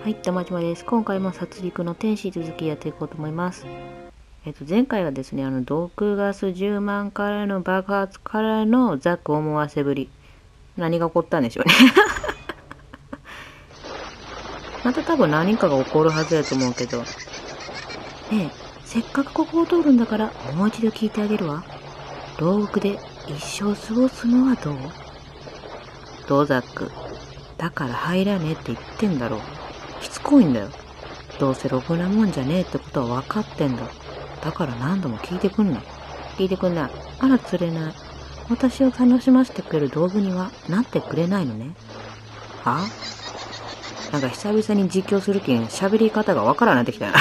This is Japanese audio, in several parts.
はい、たまちまです。今回も殺戮の天使続きやっていこうと思います。前回はですね、毒ガス10万からの爆発からのザック思わせぶり。何が起こったんでしょうね。また多分何かが起こるはずやと思うけど。ねえ、せっかくここを通るんだからもう一度聞いてあげるわ。牢獄で一生過ごすのはどう？どうザック。だから入らねえって言ってんだろう。しつこいんだよ。どうせろくなもんじゃねえってことは分かってんだ。だから何度も聞いてくんな。聞いてくんな。あら釣れない。私を楽しませてくれる道具にはなってくれないのね。は？なんか久々に実況するけん喋り方が分からんなってきたな。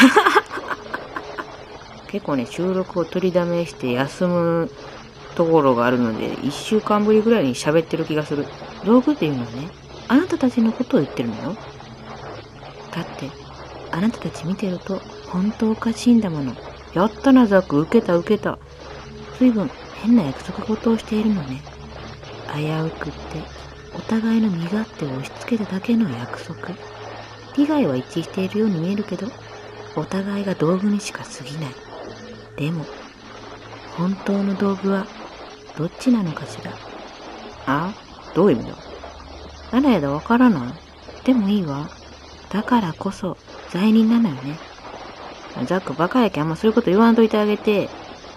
結構ね、収録を取りだめして休むところがあるので、1週間ぶりぐらいに喋ってる気がする。道具っていうのはね、あなたたちのことを言ってるのよ。だって、あなたたち見てると、本当おかしいんだもの。やったな、ザック。受けた、受けた。随分、変な約束事をしているのね。危うくって、お互いの身勝手を押し付けただけの約束。利害は一致しているように見えるけど、お互いが道具にしか過ぎない。でも、本当の道具は、どっちなのかしら。あ？どういう意味だ？誰やだわからない？でもいいわ。だからこそ、罪人なのよね。ザックバカやけんあんまそういうこと言わんといてあげて。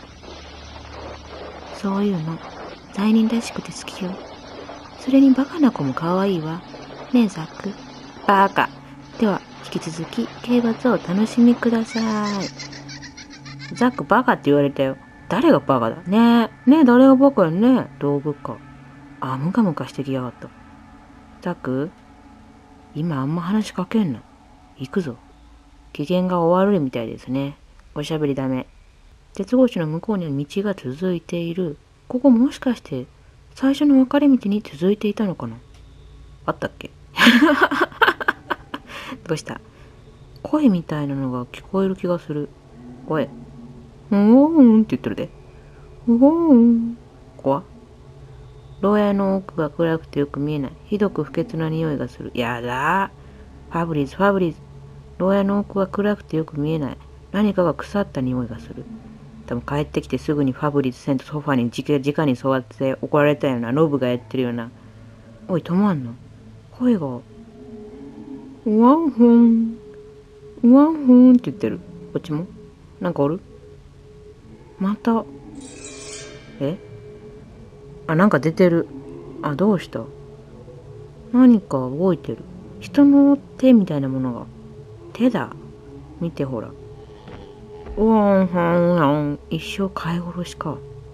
そういうの、罪人らしくて好きよ。それにバカな子も可愛いわ。ねえザック。バカ。では、引き続き、刑罰をお楽しみください。ザックバカって言われたよ。誰がバカだ？ねえ。ねえ、誰がバカやねえ。道具か。あ、ムカムカしてきやがった。ザック？今あんま話しかけんな。行くぞ。機嫌が悪いみたいですね。おしゃべりダメ。鉄格子の向こうには道が続いている。ここもしかして最初の分かれ道に続いていたのかな？あったっけ？どうした？声みたいなのが聞こえる気がする。声。うーんって言ってるで。うーん。怖？牢屋の奥が暗くてよく見えない。ひどく不潔な匂いがする。やだー。ファブリーズ、ファブリーズ。牢屋の奥は暗くてよく見えない。何かが腐った匂いがする。多分帰ってきてすぐにファブリーズせんとソファに直に座って怒られたような、ノブがやってるような。おい、止まんの。声が、ワンフン、ワンフンって言ってる。こっちもなんかおる？また。あ、なんか出てる。あ、どうした？何か動いてる。人の手みたいなものが。手だ。見てほら。ワンハンワン。一生飼い殺しか。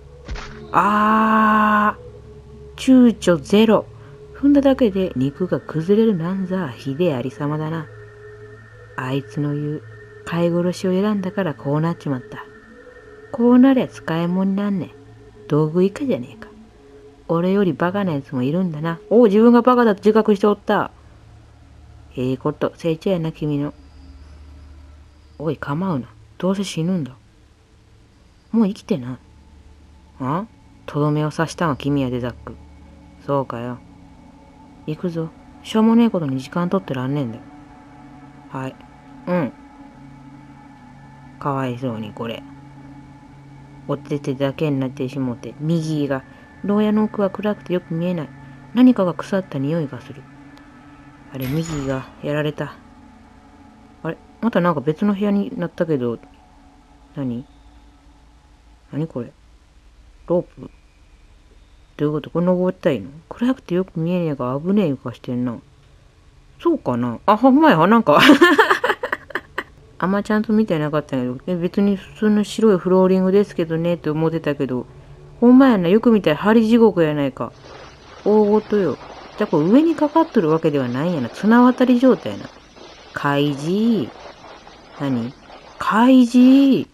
躊躇ゼロ。踏んだだけで肉が崩れるなんざひでえありさまだな。あいつの言う飼い殺しを選んだからこうなっちまった。こうなりゃ使い物になんねん。道具以下じゃねえか。俺よりバカなやつもいるんだな。おう、自分がバカだと自覚しておった。ええこと、成長やな、君の。おい、構うな。どうせ死ぬんだ。もう生きてない。あ？とどめを刺したんは君やで、ザック。そうかよ。行くぞ。しょうもねえことに時間取ってらんねえんだよ。はい。うん。かわいそうに、これ。お手手だけになってしもて、右が、牢屋の奥は暗くてよく見えない。何かが腐った匂いがする。あれ、右がやられた。あれ、またなんか別の部屋になったけど、何これ？ロープ？どういうこと？これ登ったいの？暗くてよく見えねえが危ねえ床してんな。そうかな？あ、ほんまや、なんか。あんまちゃんと見てなかったけど、別に普通の白いフローリングですけどねって思ってたけど、ほんまやな、よく見たら針地獄やないか。大ごとよ。じゃあこれ上にかかっとるわけではないんやな。綱渡り状態やな。開示。何？開示。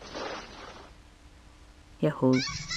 やっほー。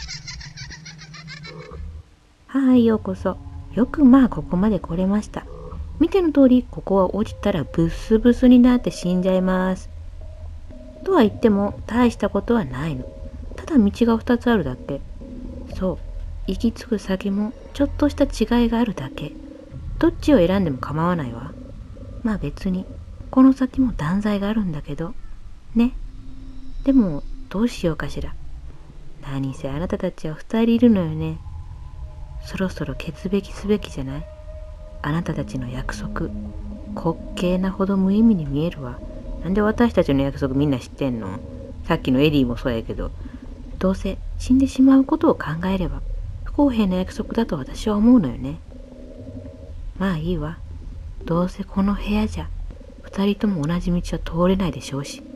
はい、ようこそ。よくまあここまで来れました。見ての通り、ここは落ちたらブスブスになって死んじゃいます。とは言っても大したことはないの。ただ道が2つあるだけ。そう。行き着く先もちょっとした違いがあるだけ。どっちを選んでも構わないわ。まあ別に、 この先も断罪があるんだけど。ね。でも、どうしようかしら。何せあなたたちは二人いるのよね。そろそろ決べきすべきじゃない？あなたたちの約束、滑稽なほど無意味に見えるわ。なんで私たちの約束みんな知ってんの？さっきのエディもそうやけど、どうせ死んでしまうことを考えれば、不公平な約束だと私は思うのよね。まあいいわ。どうせこの部屋じゃ、二人とも同じ道は通れないでしょうし。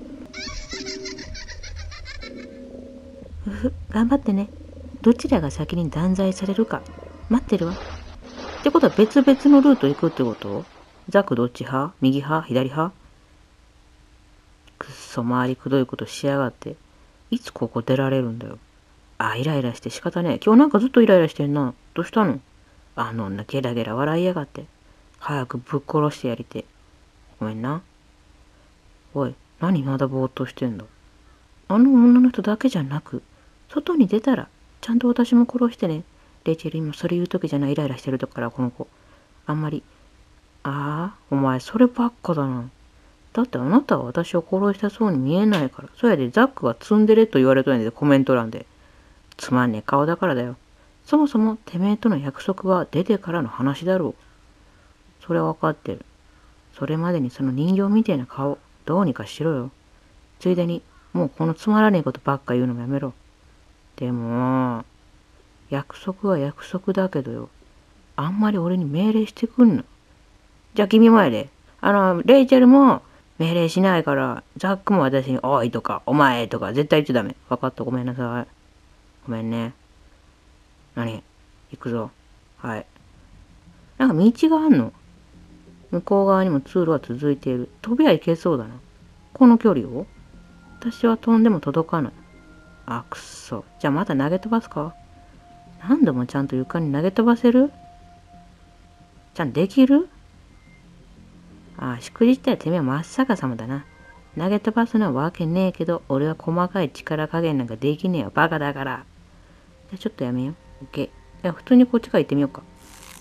頑張ってね。どちらが先に断罪されるか待ってるわ。ってことは別々のルート行くってこと？ザックどっち派？右派？左派？くっそ回りくどいことしやがって。いつここ出られるんだよ。イライラして仕方ねえ。今日なんかずっとイライラしてんな。どうしたの？あの女ゲラゲラ笑いやがって。早くぶっ殺してやりて。ごめんな。おい、何まだぼーっとしてんだ。あの女の人だけじゃなく、外に出たら、ちゃんと私も殺してね。レイチェル今それ言う時じゃない。イライラしてるとから、この子。あんまり。お前そればっかだな。だってあなたは私を殺したそうに見えないから。そやでザックがツンデレと言われとんやで、コメント欄で。つまんねえ顔だからだよ。そもそもてめえとの約束は出てからの話だろう。それはわかってる。それまでにその人形みてえな顔、どうにかしろよ。ついでに、もうこのつまらねえことばっか言うのもやめろ。でも、約束は約束だけどよ。あんまり俺に命令してくんな。じゃあ君もやで。レイチェルも命令しないから、ザックも私に、おいとか、お前とか絶対言っちゃダメ。わかった、ごめんなさい。ごめんね。何？行くぞ。はい。なんか道があんの？向こう側にも通路は続いている。飛びは行けそうだな。この距離を？私は飛んでも届かない。くっそ。じゃあまた投げ飛ばすか？何度もちゃんと床に投げ飛ばせる？ちゃんとできる？しくじったらてめえは真っ逆さまだな。投げ飛ばすのはわけねえけど、俺は細かい力加減なんかできねえよ。バカだから。じゃあちょっとやめよう。オッケー。いや、普通にこっちから行ってみようか。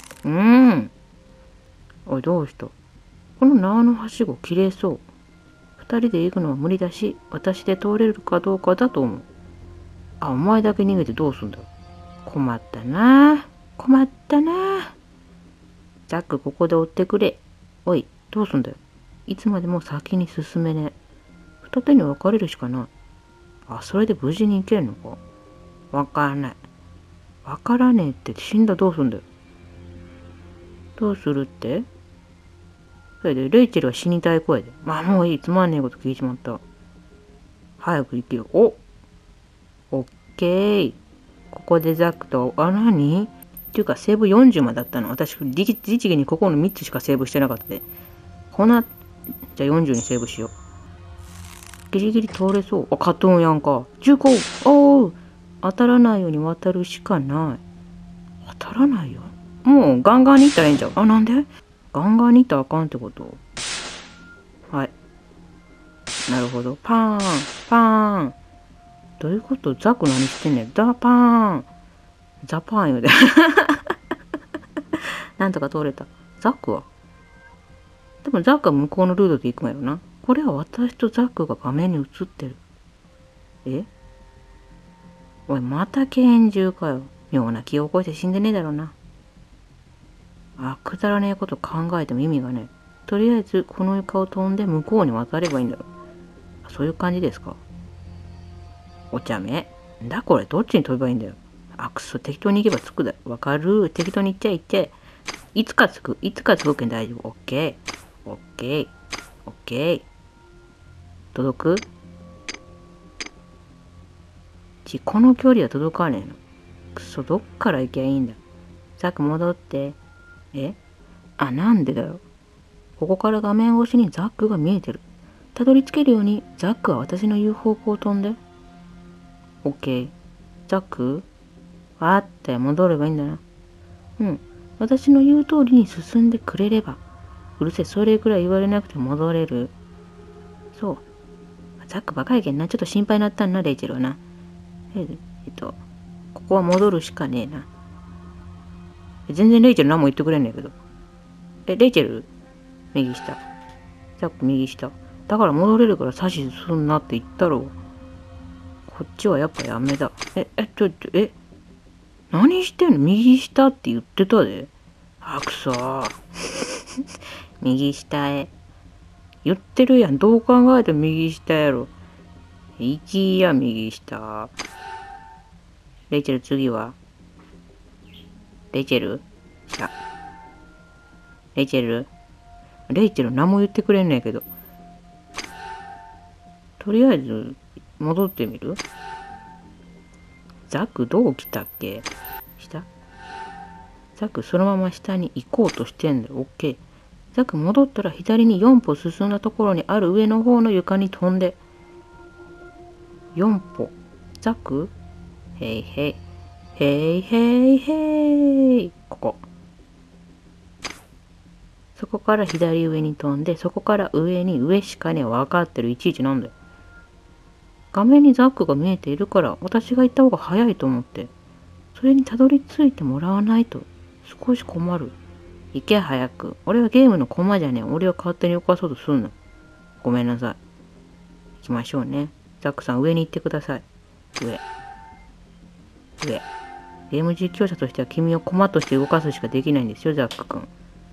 おい、どうした？この縄のはしご切れそう。二人で行くのは無理だし、私で通れるかどうかだと思う。お前だけ逃げてどうすんだよ。困ったな。困ったな。ザックここで追ってくれ。おい、どうすんだよ。いつまでも先に進めねえ。二手に分かれるしかない。それで無事に行けんのか？わからない。わからねえって死んだらどうすんだよ。どうするって？それでレイチェルは死にたい声で。もういい。つまんねえこと聞いちまった。早く行けよ。オッケー。ここでザックと、何？っていうかセーブ40までだったの。私、律儀にここの3つしかセーブしてなかったで。じゃあ40にセーブしよう。ギリギリ通れそう。カトゥーンやんか。銃口。当たらないように渡るしかない。当たらないよ。もうガンガンに行ったらいいんじゃん。なんで？ガンガンに行ったらあかんってこと？はい。なるほど。パーン、パーン。どういうこと？ザク何してんねん。ザパーン。ザパーンよで。なんとか通れた。ザクは？でもザックは向こうのルートで行くんやろな。これは私とザックが画面に映ってる。おい、また拳銃かよ。妙な気を起こして死んでねえだろうな。くだらねえこと考えても意味がねえ。とりあえずこの床を飛んで向こうに渡ればいいんだろ。そういう感じですか？お茶目。これどっちに飛べばいいんだよ。くそ、適当に行けば着くだろ。わかる？適当に行っちゃいっちゃえ。いつか着くけん大丈夫。オッケー。オッケー。オッケー。届く？この距離は届かねえの。くそ、どっから行きゃいいんだ。ザック戻って。なんでだよ。ここから画面越しにザックが見えてる。たどり着けるようにザックは私の言う方向を飛んで。オッケー。ザック？戻ればいいんだな。私の言う通りに進んでくれれば。うるせえ、それくらい言われなくて戻れる。そう。ザックバカやけんな。ちょっと心配になったんな、レイチェルはな。ここは戻るしかねえな。全然レイチェル何も言ってくれんねんけど。レイチェル？右下。 ザック右下。だから戻れるから指図すんなって言ったろ。こっちはやっぱやめだ。何してんの？右下って言ってたで。あ、くそー。右下へ。言ってるやん。どう考えても右下やろ。行きや、右下。レイチェル、次はレイチェル下。レイチェル何も言ってくれんねんけど。とりあえず、戻ってみる？ザックどう来たっけ？下？ザックそのまま下に行こうとしてんだよ。オッケー。ザック戻ったら左に4歩進んだところにある上の方の床に飛んで。4歩。ザック？へいへい。へいへいへい。ここ。そこから左上に飛んで、そこから上に上しかね分かってる。いちいちなんだよ。画面にザックが見えているから私が行った方が早いと思って。それにたどり着いてもらわないと少し困る。行け早く。俺はゲームの駒じゃねえ。俺を勝手に動かそうとすんの。ごめんなさい。行きましょうね。ザックさん上に行ってください。上。ゲーム実況者としては君を駒として動かすしかできないんですよ、ザックくん。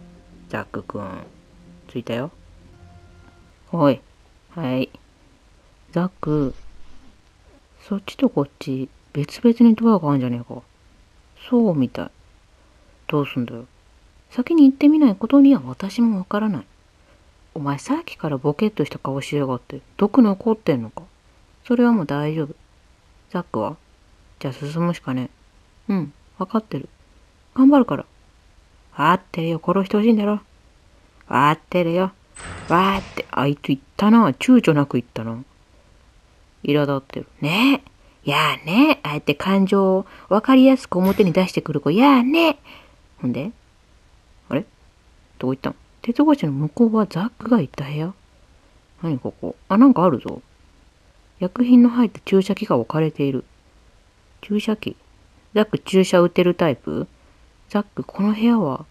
着いたよ。おい。はい。ザック。そっちとこっち、別々にドアがあるんじゃねえか。そうみたい。どうすんだよ。先に行ってみないことには私もわからない。お前さっきからボケっとした顔しやがって、毒残ってんのか。それはもう大丈夫。ザックは？じゃあ進むしかねえ。うん、わかってる。頑張るから。わーってるよ、殺してほしいんだろ。わーってるよ。わーって、あいつ言ったな。躊躇なく言ったな。苛立ってる。ねえ。やあねえ。あえて感情をわかりやすく表に出してくる子。やあねえ。ほんで？あれ？どこ行ったん？鉄格子の向こうはザックが行った部屋？何ここ？あ、なんかあるぞ。薬品の入った注射器が置かれている。注射器？ザック注射打てるタイプ？ザック、この部屋は？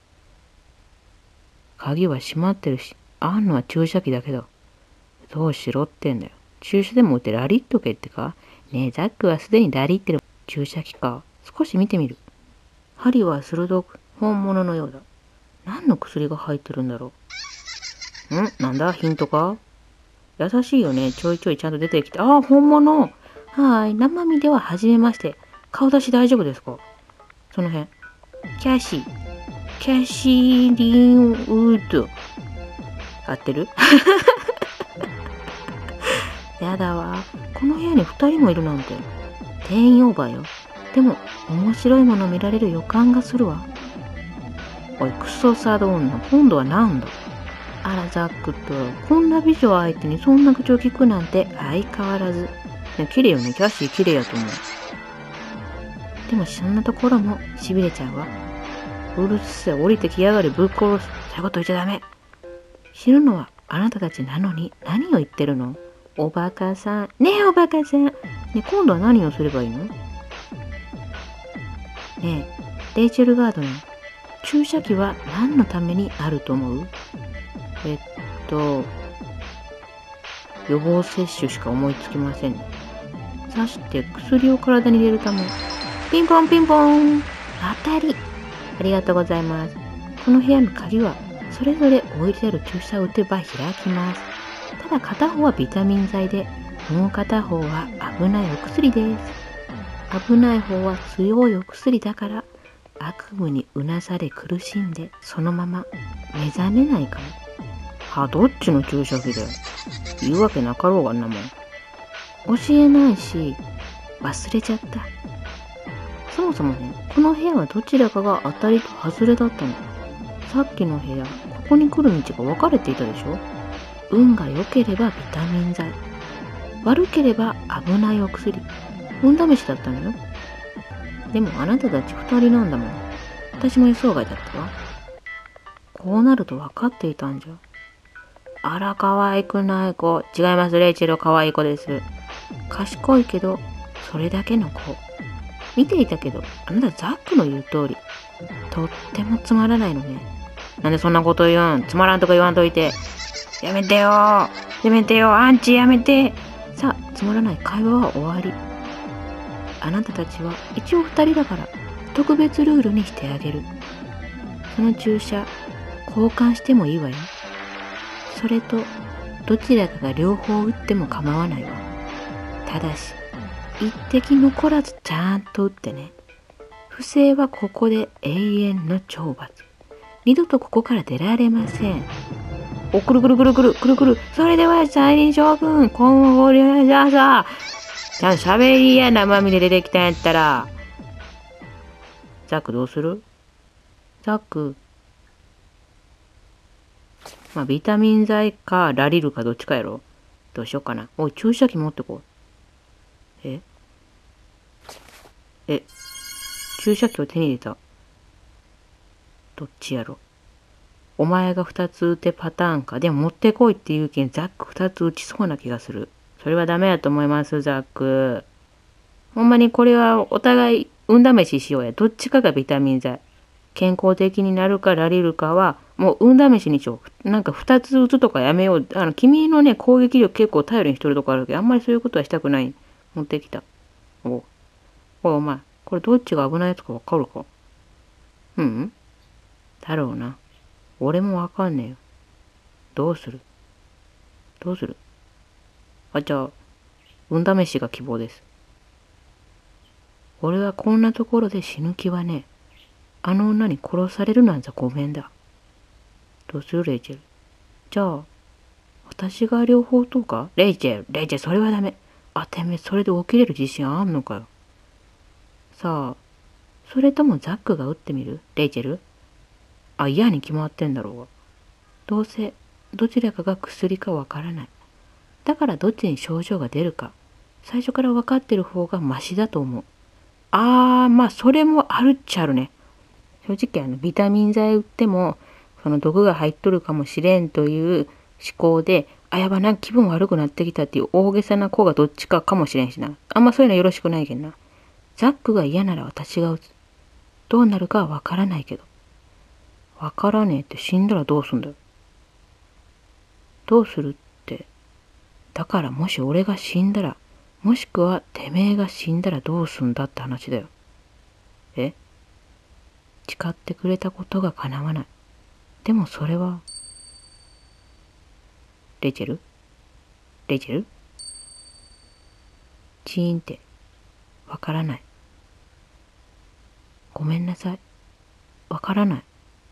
鍵は閉まってるし、あんのは注射器だけだ。どうしろってんだよ。注射でも打ってラリっとけってか？ねえ、ザックはすでにラリってる注射器か。少し見てみる。針は鋭く本物のようだ。何の薬が入ってるんだろう。なんだヒントか？優しいよね。ちょいちょいちゃんと出てきて。ああ、本物。はーい。生身では初めまして。顔出し大丈夫ですか？その辺。キャシーリンウッド。合ってる？やだわ。この部屋に2人もいるなんて。定員オーバーよ。でも、面白いもの見られる予感がするわ。おい、クソサド女。今度はなんだ？あら、ザックと、こんな美女相手にそんな口を聞くなんて相変わらず。綺麗よね。キャシー綺麗やと思う。でも、そんなところも痺れちゃうわ。うるせえ、降りてきやがれ、ぶっ殺す。そういうこと言っちゃダメ。知るのはあなたたちなのに何を言ってるの？おバカさん。ねえ、おバカさん。ねえ、今度は何をすればいいの？ねえ、レイチェルガードナー。注射器は何のためにあると思う？予防接種しか思いつきませんね。刺して薬を体に入れるため。ピンポンピンポン。当たり。ありがとうございます。この部屋の鍵はそれぞれ置いてある注射を打てば開きます。ただ片方はビタミン剤で、もう片方は危ないお薬です。危ない方は強いお薬だから、悪夢にうなされ苦しんでそのまま目覚めないかも。どっちの注射器だよ。言うわけなかろうがんなもん。教えないし、忘れちゃった。そもそもね、この部屋はどちらかが当たりと外れだったの。さっきの部屋、ここに来る道が分かれていたでしょ。運が良ければビタミン剤、悪ければ危ないお薬。運試しだったのよ。でもあなたたち2人なんだもん。私も予想外だったわ。こうなると分かっていたんじゃ。あら、可愛くない子。違います、レイチェルは可愛い子です。賢いけど、それだけの子。見ていたけど、あなたザックの言う通り、とってもつまらないのね。なんでそんなこと言うん？つまらんとか言わんといて。 やめてよやめてよアンチやめて。さあ、つまらない会話は終わり。あなたたちは一応二人だから特別ルールにしてあげる。その注射交換してもいいわよ。それとどちらかが両方打っても構わないわ。ただし一滴残らずちゃんと打ってね。不正はここで永遠の懲罰。二度とここから出られません。お、くるくるくるくるくるくる。それではサイリン将軍、今後じゃあさ、ちゃんと喋りや生身で出てきたんやったら。ザックどうする？ザック。まあ、ビタミン剤かラリルかどっちかやろ。どうしようかな。おい、注射器持ってこう。注射器を手に入れた。どっちやろ。お前が2つ打てパターンか。でも持ってこいって言うけん、ザック2つ打ちそうな気がする。それはダメやと思います、ザック。ほんまにこれはお互い運試ししようや。どっちかがビタミン剤。健康的になるかラリルかは、もう運試しにしよう。なんか2つ打つとかやめよう。君のね、攻撃力結構頼りにしとるとこあるけど、あんまりそういうことはしたくない。持ってきた。お前、これどっちが危ないやつかわかるか？だろうな。俺もわかんねえよ。どうする？じゃあ、運試しが希望です。俺はこんなところで死ぬ気はねえ。あの女に殺されるなんざごめんだ。どうするレイチェル？じゃあ、私が両方とか？レイチェル、それはダメ。てめえ、それで起きれる自信あんのかよ。さあ、それともザックが撃ってみる？レイチェル？嫌に決まってんだろうが。どうせ、どちらかが薬かわからない。だからどっちに症状が出るか、最初から分かってる方がマシだと思う。まあ、それもあるっちゃあるね。正直ビタミン剤売っても、その毒が入っとるかもしれんという思考で、やばなんか気分悪くなってきたっていう大げさな子がどっちかかもしれんしな。あんまそういうのよろしくないけんな。ザックが嫌なら私が打つ。どうなるかはわからないけど。わからねえって死んだらどうすんだよ。どうするって。だからもし俺が死んだら、もしくはてめえが死んだらどうすんだって話だよ。誓ってくれたことが叶わない。でもそれは、レイチェルチーンって、わからない。ごめんなさい。わからない。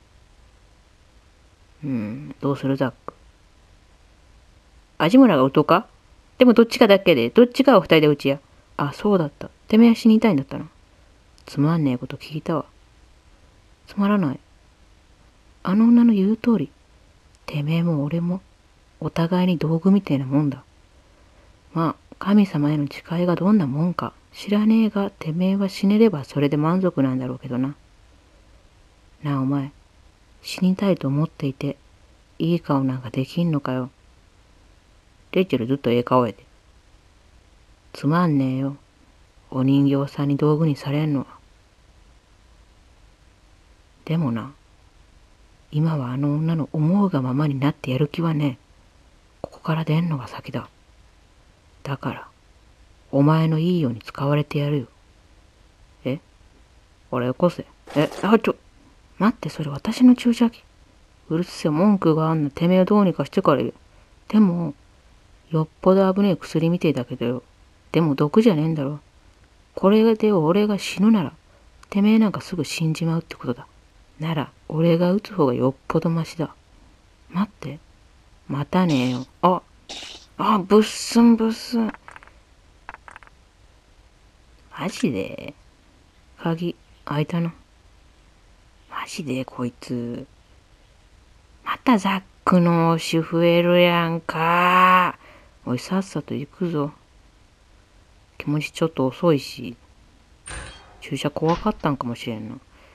どうするザック。味村が打とうか？でもどっちかだけで、どっちかを二人で打ちや。そうだった。てめえは死にたいんだったな。つまんねえこと聞いたわ。つまらない。あの女の言う通り、てめえも俺も、お互いに道具みてえなもんだ。まあ、神様への誓いがどんなもんか知らねえが、てめえは死ねればそれで満足なんだろうけどな。なあお前、死にたいと思っていて、いい顔なんかできんのかよ。レイチェルずっとええ顔やで。つまんねえよ。お人形さんに道具にされんのは。でもな、今はあの女の思うがままになってやる気はねえ。ここから出んのが先だ。だから、お前のいいように使われてやるよ。俺よこせ。待って、それ私の注射器。うるせえ、文句があんな、てめえをどうにかしてから言う。でも、よっぽど危ねえ薬みてえだけどよ。でも毒じゃねえんだろ。これで俺が死ぬなら、てめえなんかすぐ死んじまうってことだ。なら、俺が撃つ方がよっぽどマシだ。待って。待たねえよ。ブッスン。マジで鍵、開いたな。マジでこいつ。またザックの推し増えるやんか。おい、さっさと行くぞ。気持ちちょっと遅いし、注射怖かったんかもしれんな。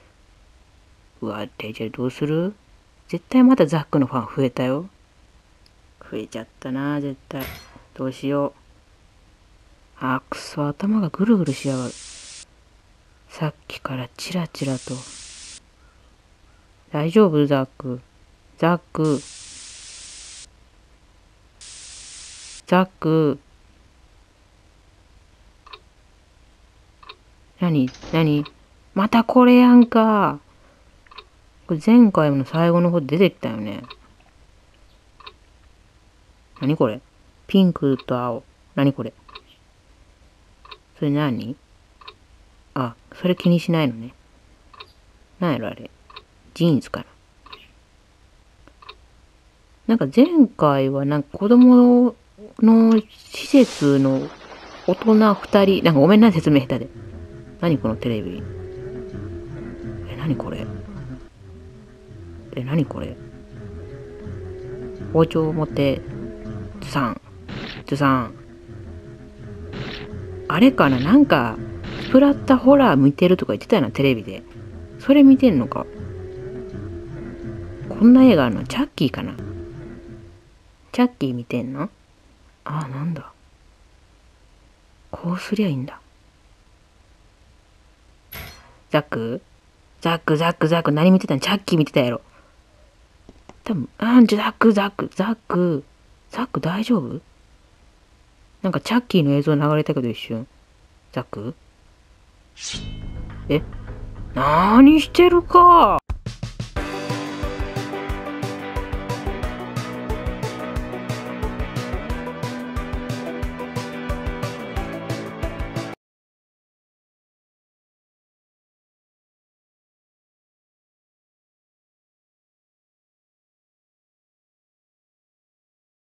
レイチェルどうする？絶対またザックのファン増えたよ。増えちゃったな、絶対。どうしよう。くそ、頭がぐるぐるしやがる。さっきからチラチラと。大丈夫ザック。 ザック。何またこれやんか。これ前回の最後の方で出てきたよね。何これピンクと青。何これそれ何あ、それ気にしないのね。なんやろあれ。ジーンズかな。なんか前回はなんか子供の施設の大人二人、なんかごめんな説明下手で。何このテレビ。何これ何これ包丁を持って、ズサン。あれかななんか、スプラッタホラー見てるとか言ってたよな、テレビで。それ見てんのか。こんな映画あるのチャッキーかなチャッキー見てんのあ、なんだ。こうすりゃいいんだ。ザック、何見てたんチャッキー見てたやろ。多分、ザック大丈夫なんかチャッキーの映像流れたけど一瞬。ザックなーにしてるか